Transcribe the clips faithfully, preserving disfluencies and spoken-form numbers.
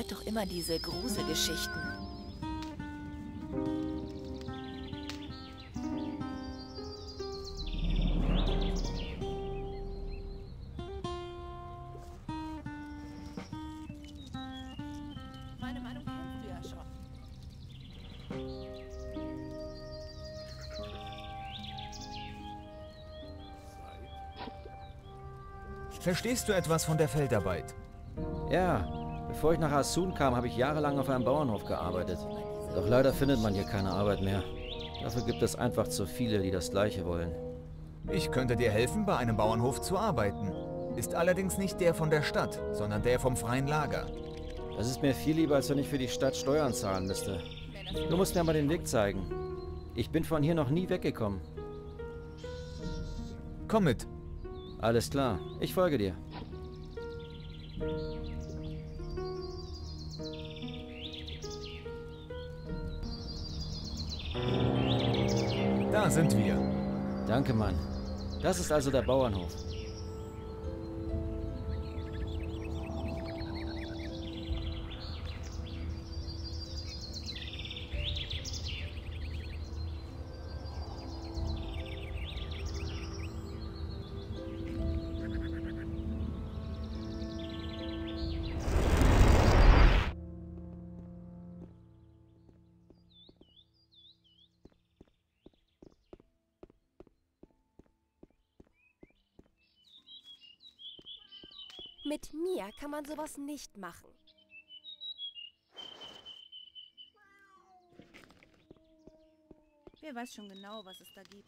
hört doch immer diese Gruselgeschichten. Meine Meinung kennst du ja schon. Verstehst du etwas von der Feldarbeit? Ja, bevor ich nach Asun kam, habe ich jahrelang auf einem Bauernhof gearbeitet. Doch leider findet man hier keine Arbeit mehr. Dafür gibt es einfach zu viele, die das Gleiche wollen. Ich könnte dir helfen, bei einem Bauernhof zu arbeiten. Ist allerdings nicht der von der Stadt, sondern der vom freien Lager. Das ist mir viel lieber, als wenn ich für die Stadt Steuern zahlen müsste. Du musst mir mal den Weg zeigen. Ich bin von hier noch nie weggekommen. Komm mit. Alles klar, ich folge dir. Da sind wir. Danke, Mann. Das ist also der Bauernhof. Mit mir kann man sowas nicht machen. Wer weiß schon genau, was es da gibt.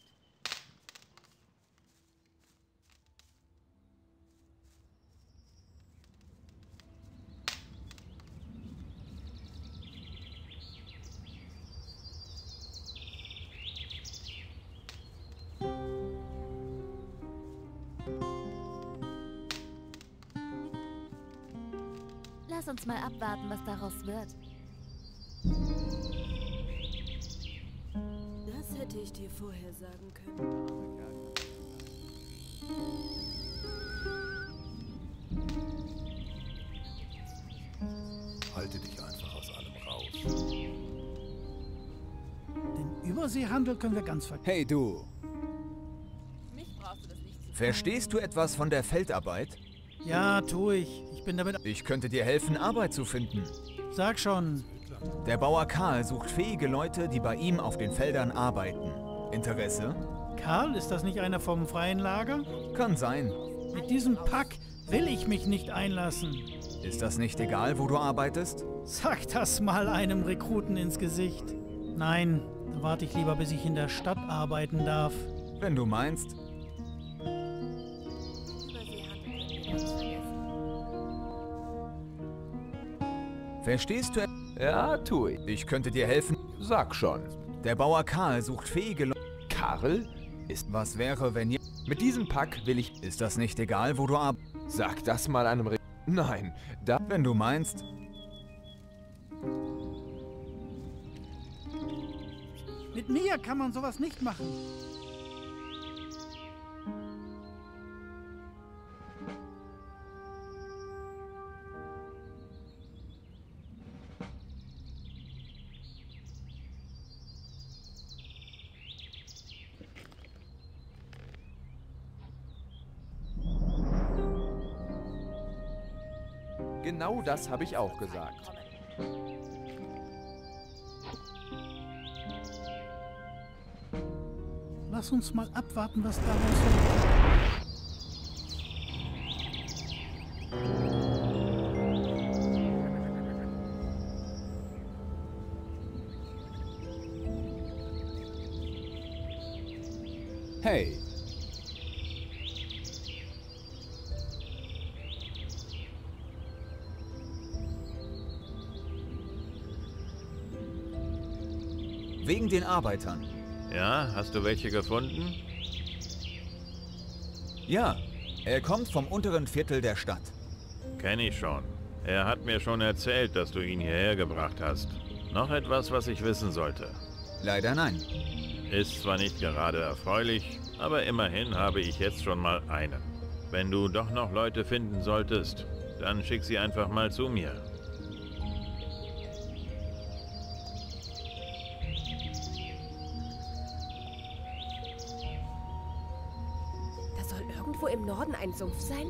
Lass uns mal abwarten, was daraus wird. Das hätte ich dir vorher sagen können. Halte dich einfach aus allem raus. Den Überseehandel können wir ganz vergessen. Hey du, Mich brauchst du das nicht zu verstehst du etwas von der Feldarbeit? Ja, tue ich. Ich bin damit... Ich könnte dir helfen, Arbeit zu finden. Sag schon. Der Bauer Karl sucht fähige Leute, die bei ihm auf den Feldern arbeiten. Interesse? Karl, ist das nicht einer vom freien Lager? Kann sein. Mit diesem Pack will ich mich nicht einlassen. Ist das nicht egal, wo du arbeitest? Sag das mal einem Rekruten ins Gesicht. Nein, da warte ich lieber, bis ich in der Stadt arbeiten darf. Wenn du meinst. Verstehst du? Ja, tu ich. Ich könnte dir helfen. Sag schon. Der Bauer Karl sucht fähige Leute. Karl? Ist... Was wäre, wenn ihr... Mit diesem Pack will ich... Ist das nicht egal, wo du arbeitest? Sag das mal einem Re... Nein, da... Wenn du meinst. Mit mir kann man sowas nicht machen. Genau das habe ich auch gesagt. Lass uns mal abwarten, was daraus wird. Hey. Wegen den Arbeitern. Ja, hast du welche gefunden? Ja, er kommt vom unteren Viertel der Stadt. Kenn ich schon. Er hat mir schon erzählt, dass du ihn hierher gebracht hast. Noch etwas, was ich wissen sollte? Leider nein. Ist zwar nicht gerade erfreulich, aber immerhin habe ich jetzt schon mal einen. Wenn du doch noch Leute finden solltest, dann schick sie einfach mal zu mir. irgendwo im Norden ein Sumpf sein?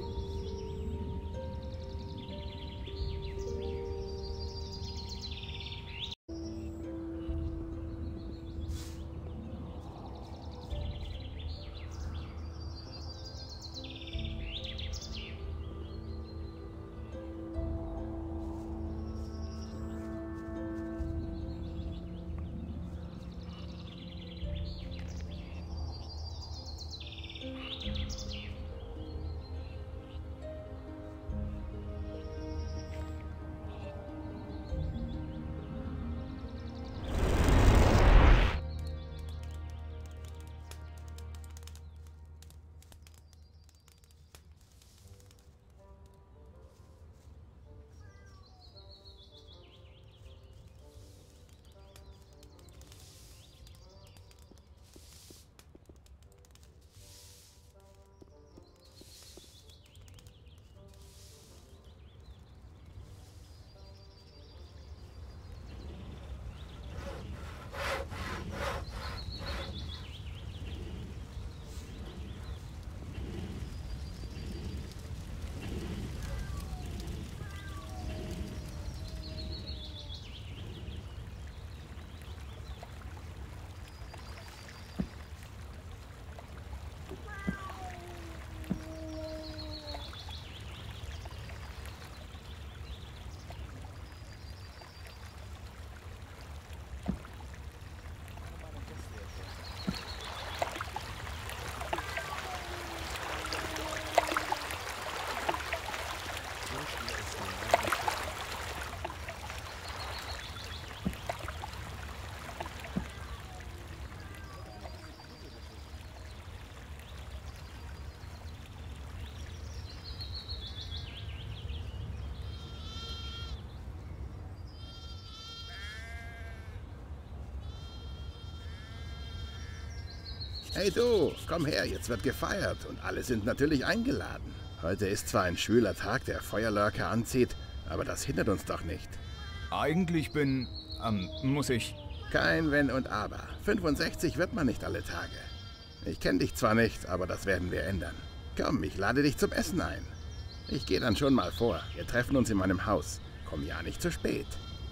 Hey du, komm her, jetzt wird gefeiert und alle sind natürlich eingeladen. Heute ist zwar ein schwüler Tag, der Feuerlörker anzieht, aber das hindert uns doch nicht. Eigentlich bin... Ähm, muss ich... Kein Wenn und Aber. fünfundsechzig wird man nicht alle Tage. Ich kenne dich zwar nicht, aber das werden wir ändern. Komm, ich lade dich zum Essen ein. Ich gehe dann schon mal vor. Wir treffen uns in meinem Haus. Komm ja nicht zu spät.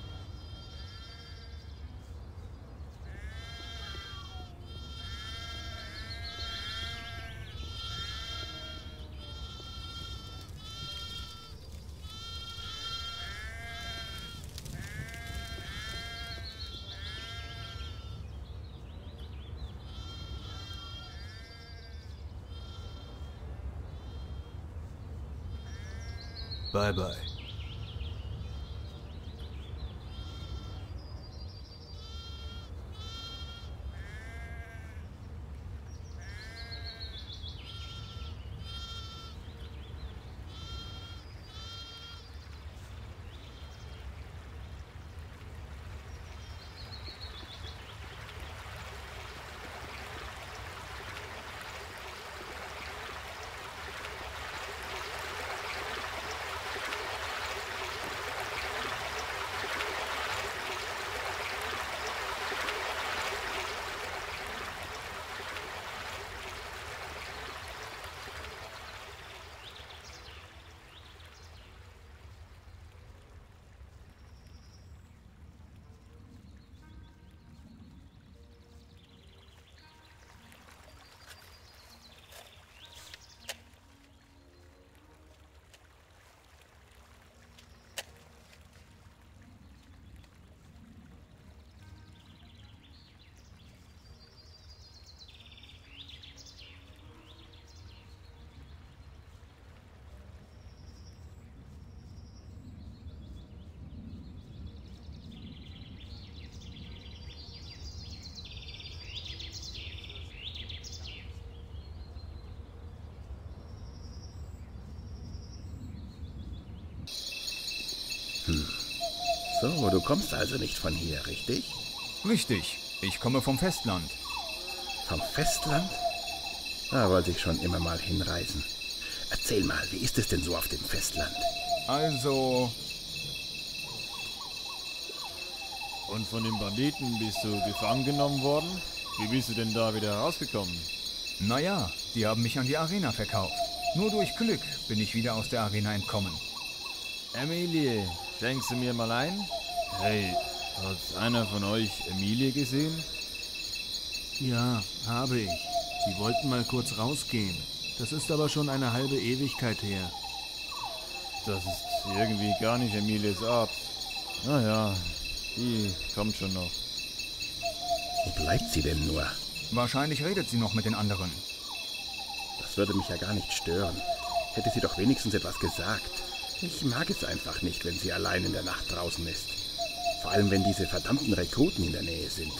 Bye bye. Hm. So, du kommst also nicht von hier, richtig? Richtig. Ich komme vom Festland. Vom Festland? Da wollte ich schon immer mal hinreisen. Erzähl mal, wie ist es denn so auf dem Festland? Also... Und von den Banditen bist du gefangen genommen worden? Wie bist du denn da wieder rausgekommen? Naja, die haben mich an die Arena verkauft. Nur durch Glück bin ich wieder aus der Arena entkommen. Emilie, schenkst du mir mal ein? Hey, hat einer von euch Emilie gesehen? Ja, habe ich. Sie wollten mal kurz rausgehen. Das ist aber schon eine halbe Ewigkeit her. Das ist irgendwie gar nicht Emilies Art. Naja, die kommt schon noch. Wo bleibt sie denn nur? Wahrscheinlich redet sie noch mit den anderen. Das würde mich ja gar nicht stören. Hätte sie doch wenigstens etwas gesagt. Ich mag es einfach nicht, wenn sie allein in der Nacht draußen ist. Vor allem, wenn diese verdammten Rekruten in der Nähe sind.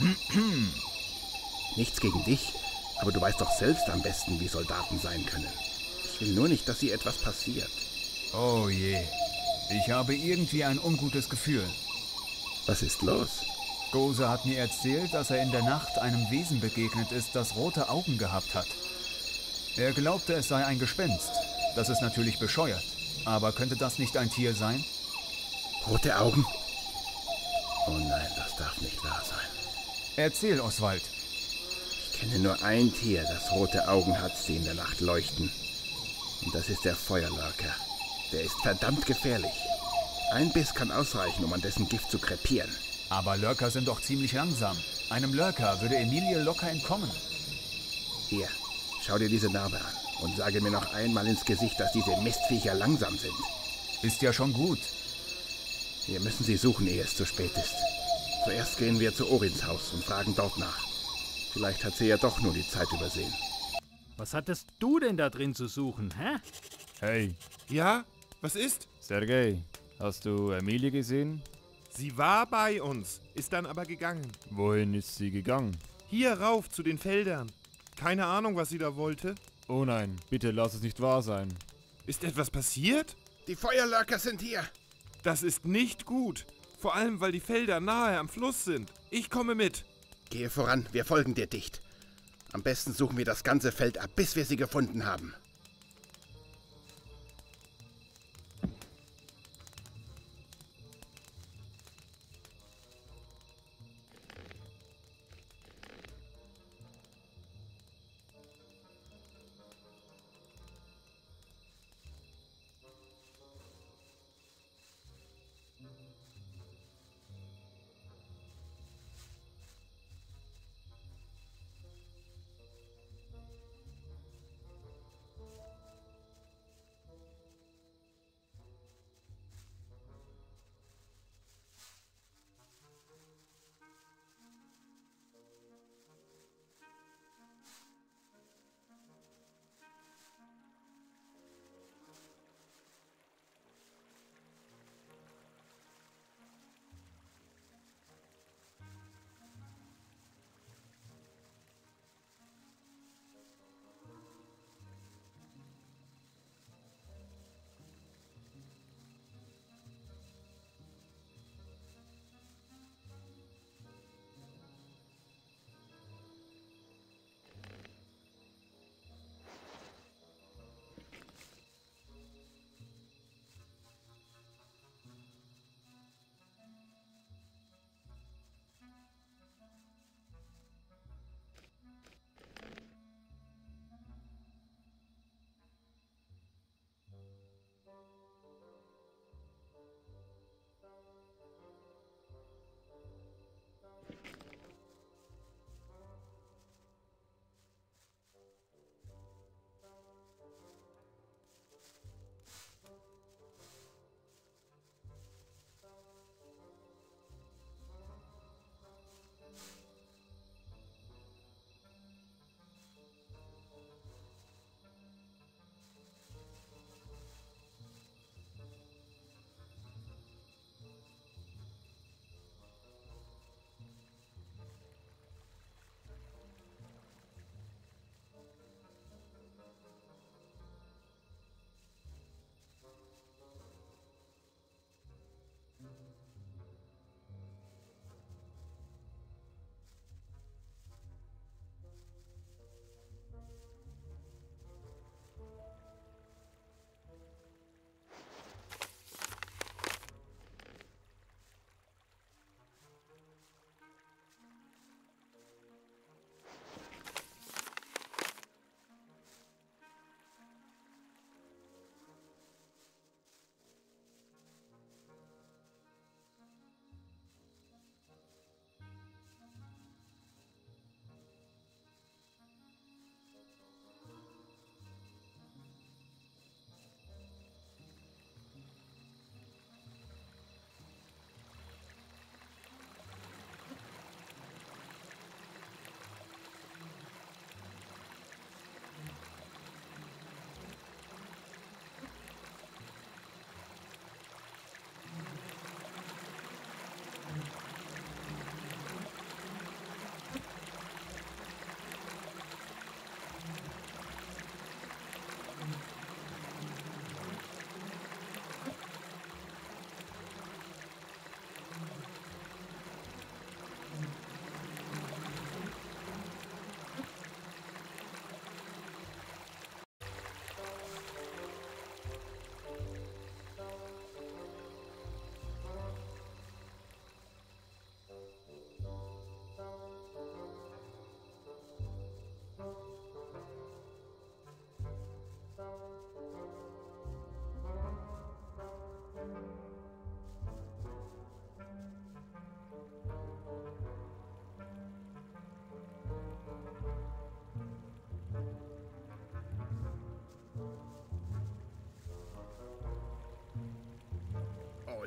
Nichts gegen dich, aber du weißt doch selbst am besten, wie Soldaten sein können. Ich will nur nicht, dass ihr etwas passiert. Oh je. Ich habe irgendwie ein ungutes Gefühl. Was ist los? Gozer hat mir erzählt, dass er in der Nacht einem Wesen begegnet ist, das rote Augen gehabt hat. Er glaubte, es sei ein Gespenst. Das ist natürlich bescheuert. Aber könnte das nicht ein Tier sein? Rote Augen? Oh nein, das darf nicht wahr sein. Erzähl, Oswald. Ich kenne nur ein Tier, das rote Augen hat, die in der Nacht leuchten. Und das ist der Feuerlurker. Der ist verdammt gefährlich. Ein Biss kann ausreichen, um an dessen Gift zu krepieren. Aber Lurker sind doch ziemlich langsam. Einem Lurker würde Emilie locker entkommen. Hier, schau dir diese Narbe an und sage mir noch einmal ins Gesicht, dass diese Mistviecher langsam sind. Ist ja schon gut. Wir müssen sie suchen, ehe es zu spät ist. Zuerst gehen wir zu Orins Haus und fragen dort nach. Vielleicht hat sie ja doch nur die Zeit übersehen. Was hattest du denn da drin zu suchen, hä? Hey. Ja? Was ist? Sergej, hast du Emilie gesehen? Sie war bei uns, ist dann aber gegangen. Wohin ist sie gegangen? Hier rauf zu den Feldern. Keine Ahnung, was sie da wollte. Oh nein, bitte lass es nicht wahr sein. Ist etwas passiert? Die Feuerlurker sind hier. Das ist nicht gut. Vor allem, weil die Felder nahe am Fluss sind. Ich komme mit. Gehe voran, wir folgen dir dicht. Am besten suchen wir das ganze Feld ab, bis wir sie gefunden haben.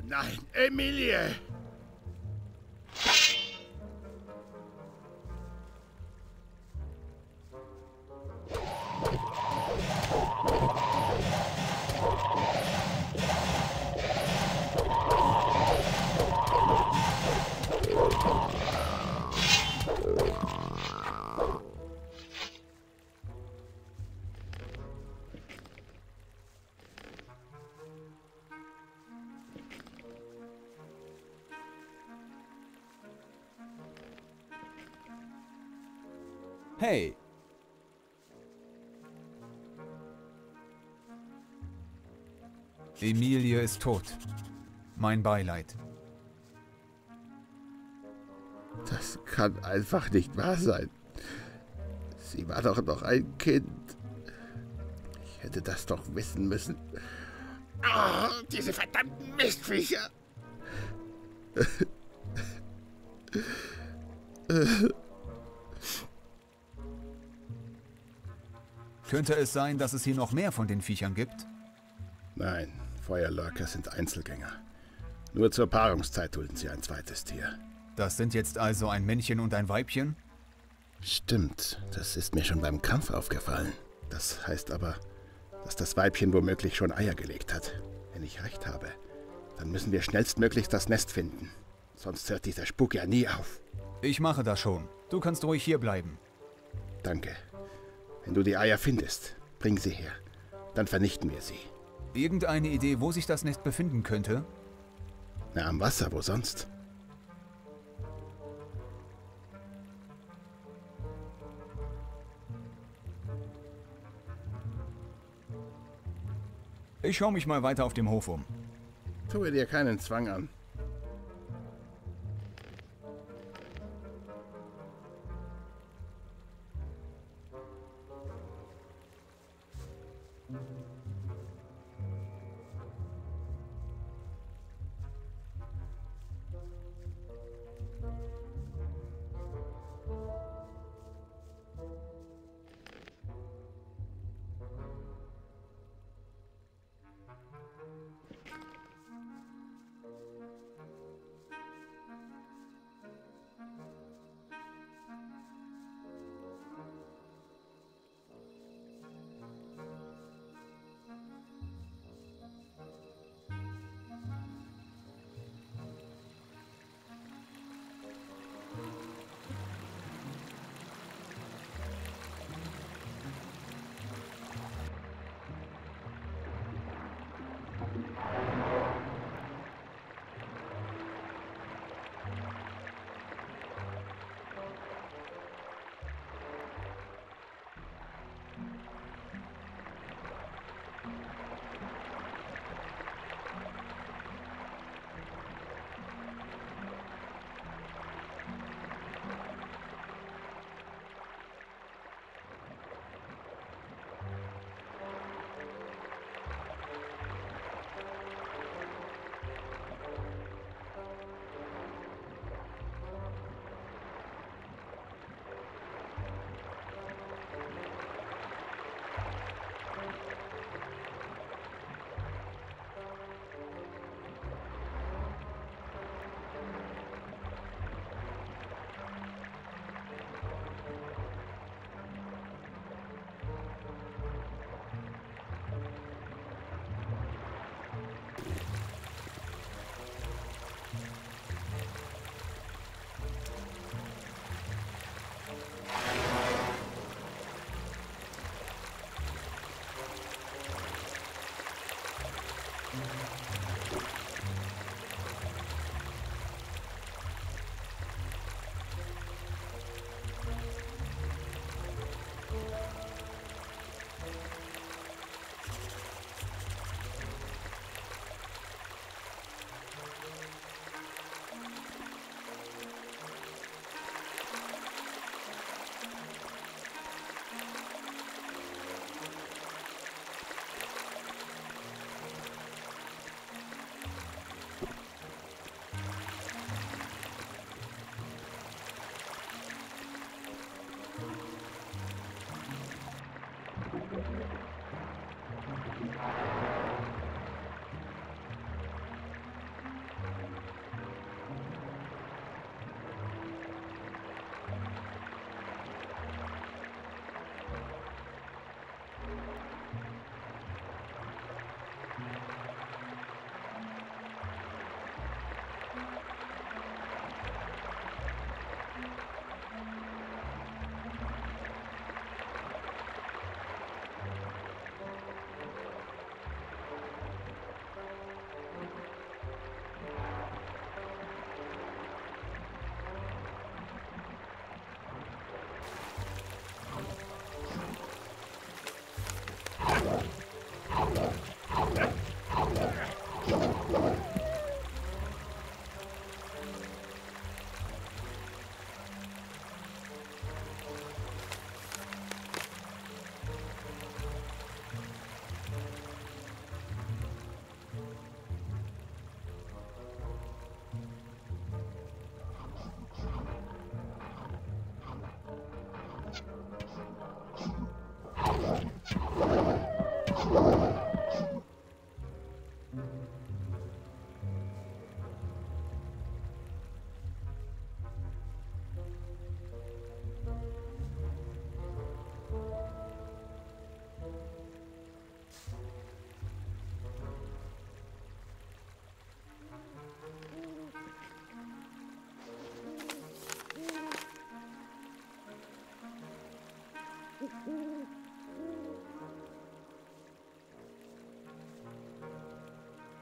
nein, Emilie! Hey! Emilie ist tot. Mein Beileid. Das kann einfach nicht wahr sein. Sie war doch noch ein Kind. Ich hätte das doch wissen müssen. Oh, diese verdammten Mistviecher! Könnte es sein, dass es hier noch mehr von den Viechern gibt? Nein, Feuerlurker sind Einzelgänger. Nur zur Paarungszeit dulden sie ein zweites Tier. Das sind jetzt also ein Männchen und ein Weibchen? Stimmt, das ist mir schon beim Kampf aufgefallen. Das heißt aber, dass das Weibchen womöglich schon Eier gelegt hat. Wenn ich recht habe, dann müssen wir schnellstmöglichst das Nest finden. Sonst hört dieser Spuk ja nie auf. Ich mache das schon. Du kannst ruhig hier bleiben. Danke. Wenn du die Eier findest, bring sie her. Dann vernichten wir sie. Irgendeine Idee, wo sich das Nest befinden könnte? Na, am Wasser, wo sonst? Ich schaue mich mal weiter auf dem Hof um. Tue dir keinen Zwang an.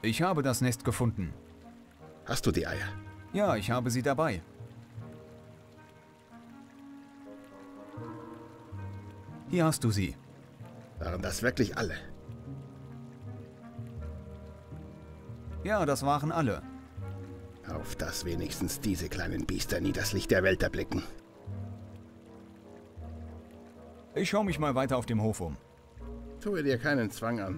Ich habe das Nest gefunden. Hast du die Eier? Ja, ich habe sie dabei. Hier hast du sie. Waren das wirklich alle? Ja, das waren alle. Auf dass wenigstens diese kleinen Biester nie das Licht der Welt erblicken. Ich schaue mich mal weiter auf dem Hof um. Tue dir keinen Zwang an.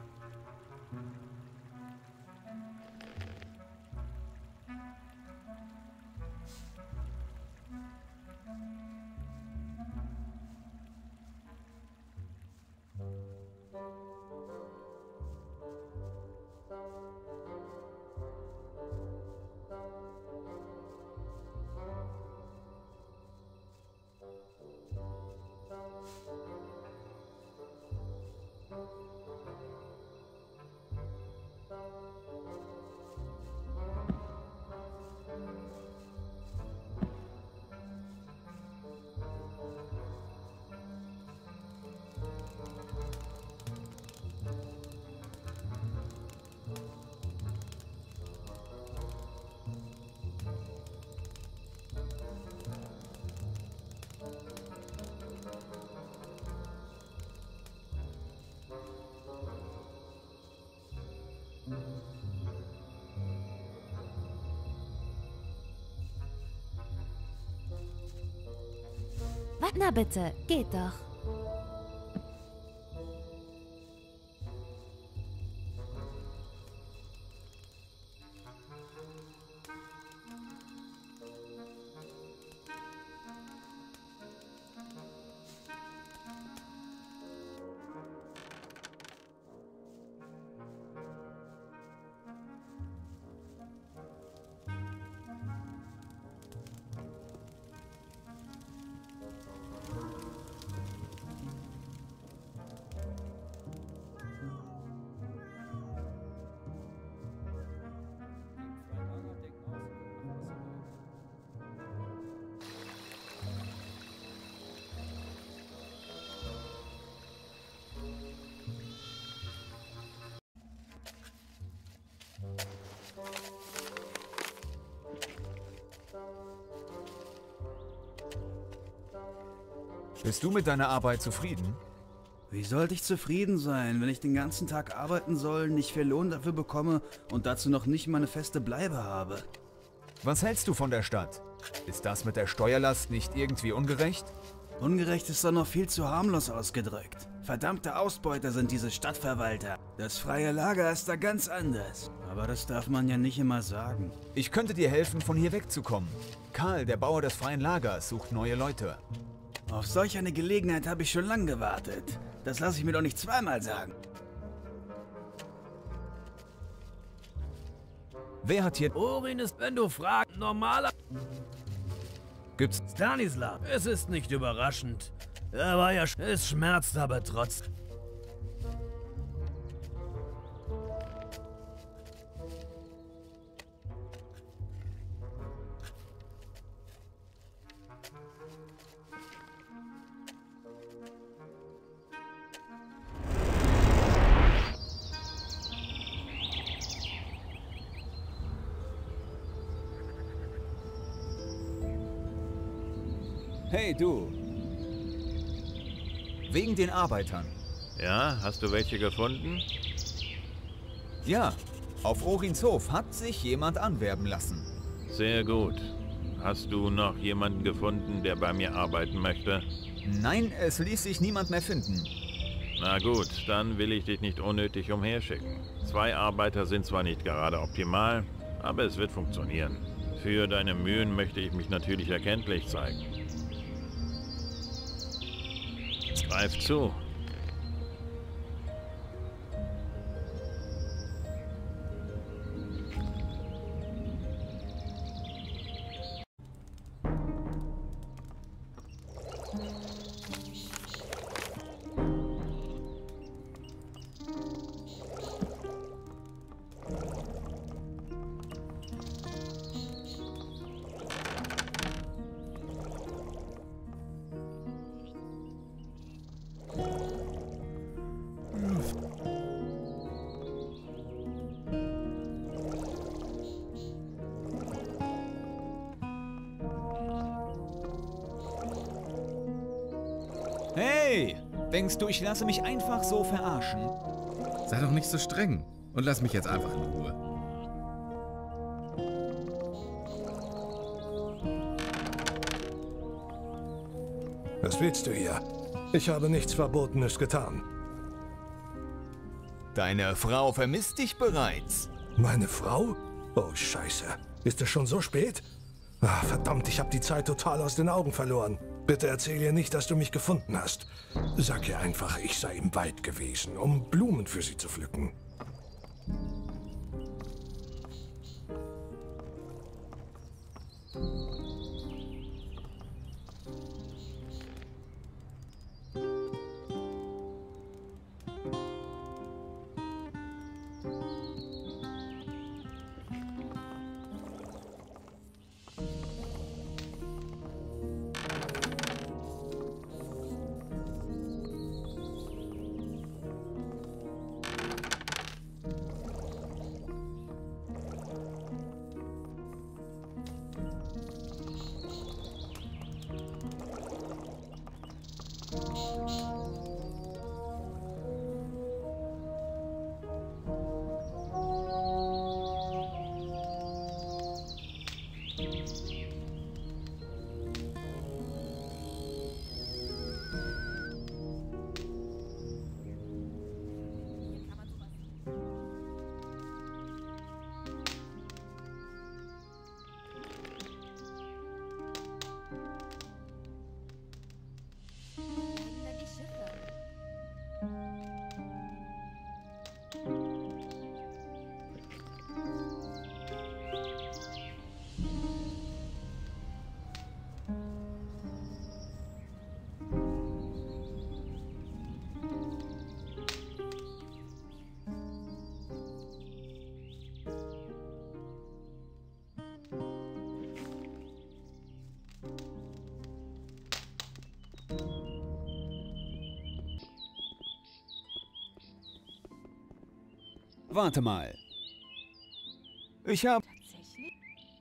Na bitte, geht doch. Bist du mit deiner Arbeit zufrieden? Wie sollte ich zufrieden sein, wenn ich den ganzen Tag arbeiten soll, nicht viel Lohn dafür bekomme und dazu noch nicht mal eine feste Bleibe habe? Was hältst du von der Stadt? Ist das mit der Steuerlast nicht irgendwie ungerecht? Ungerecht ist doch noch viel zu harmlos ausgedrückt. Verdammte Ausbeuter sind diese Stadtverwalter. Das freie Lager ist da ganz anders. Aber das darf man ja nicht immer sagen. Ich könnte dir helfen, von hier wegzukommen. Karl, der Bauer des freien Lagers, sucht neue Leute. Auf solch eine Gelegenheit habe ich schon lange gewartet. Das lasse ich mir doch nicht zweimal sagen. Wer hat hier... Orin ist, wenn du fragst, normaler... Gibt's... Stanislav, es ist nicht überraschend. Er war ja... Es schmerzt aber trotzdem. Hey, du. Wegen den Arbeitern. Ja, hast du welche gefunden? Ja, auf Orins Hof hat sich jemand anwerben lassen. Sehr gut. Hast du noch jemanden gefunden, der bei mir arbeiten möchte? Nein, es ließ sich niemand mehr finden. Na gut, dann will ich dich nicht unnötig umherschicken. Zwei Arbeiter sind zwar nicht gerade optimal, aber es wird funktionieren. Für deine Mühen möchte ich mich natürlich erkenntlich zeigen. Greif zu. You Hey, denkst du, ich lasse mich einfach so verarschen? Sei doch nicht so streng und lass mich jetzt einfach in Ruhe. Was willst du hier? Ich habe nichts Verbotenes getan. Deine Frau vermisst dich bereits. Meine Frau? Oh, Scheiße. Ist es schon so spät? Ah, verdammt, ich habe die Zeit total aus den Augen verloren. Bitte erzähl ihr nicht, dass du mich gefunden hast. Sag ihr einfach, ich sei im Wald gewesen, um Blumen für sie zu pflücken. Warte mal. Ich hab... Tatsächlich?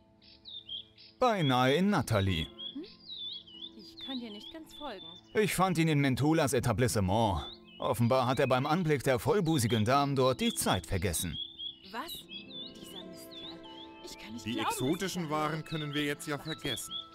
Beinahe in Natalie. Hm? Ich kann dir nicht ganz folgen. Ich fand ihn in Mentulas Etablissement. Offenbar hat er beim Anblick der vollbusigen Damen dort die Zeit vergessen. Was? Dieser Mistkerl. Ich kann nicht Die glauben, exotischen Waren können wir jetzt ja vergessen.